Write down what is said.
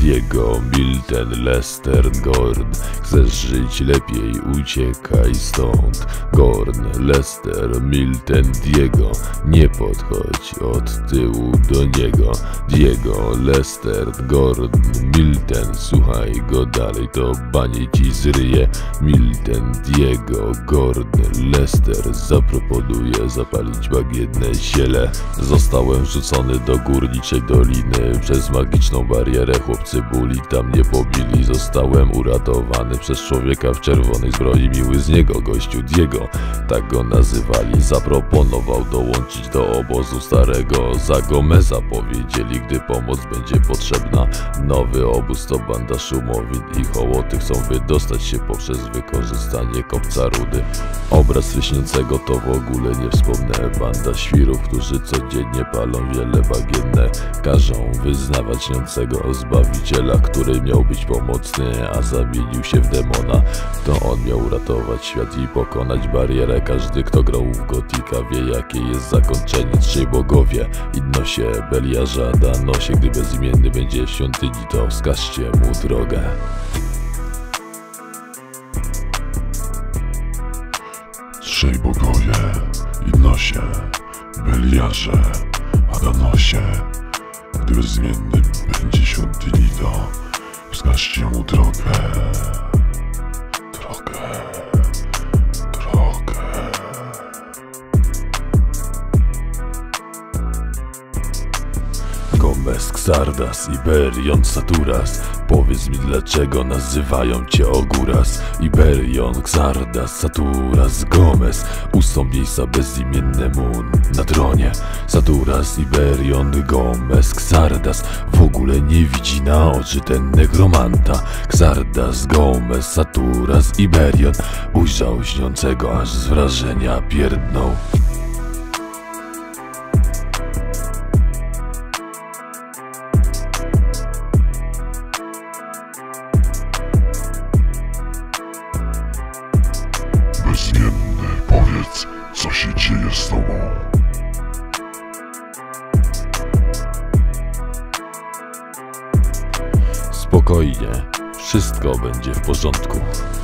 Diego, Milten, Lester, Gorn. Chcesz żyć lepiej, uciekaj stąd. Gorn, Lester, Milten, Diego. Nie podchodź od tyłu do niego. Diego, Lester, Gorn, Milten. Słuchaj go dalej, to banie ci zryje. Milten, Diego, Gorn, Lester. Zaproponuję zapalić bagienne ziele. Zostałem wrzucony do górniczej doliny. Przez magiczną barierę chłopcy buli tam nie pobili. Zostałem uratowany przez człowieka w czerwonej zbroi. Miły z niego gościu Diego, tak go nazywali. Zaproponował dołączyć do obozu starego. Za Gomeza powiedzieli, gdy pomoc będzie potrzebna. Nowy obóz to banda szumowin i hołoty. Chcą wydostać się poprzez wykorzystanie kopca rudy. Obraz lśniącego to w ogóle nie wspomnę. Banda świrów, którzy codziennie palą wiele bagienne. Każą wyznawać śniącego zbawiciela, który miał być pomocny, a zamienił się w demona. To on miał uratować świat i pokonać barierę. Każdy, kto grał w Gotika, wie, jakie jest zakończenie. Trzej bogowie, Innosie, Beliarza, Danosie. Gdy bezimienny będzie w świątyni, to wskażcie mu drogę. Trzej bogowie, Innosie, Beliarze, Adanosie. Gdy bezimiennym będzie świątyni, to wskażcie mu drogę. Gomez, Xardas, Iberion, Saturas. Powiedz mi, dlaczego nazywają cię Oguras? Iberion, Xardas, Saturas, Gomez. Ustąp miejsca bezimiennemu na tronie. Saturas, Iberion, Gomez, Xardas. W ogóle nie widzi na oczy ten nekromanta. Xardas, Gomez, Saturas, Iberion. Ujrzał śniącego, aż z wrażenia pierdnął. Bezimienny, powiedz, co się dzieje z tobą? Spokojnie, wszystko będzie w porządku.